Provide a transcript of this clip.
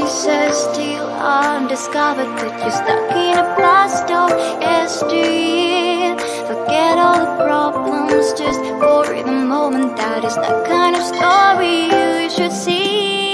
pieces still undiscovered, but you're stuck in a blast of yesteryear. Forget all the problems just for the moment. That is the kind of story you should see.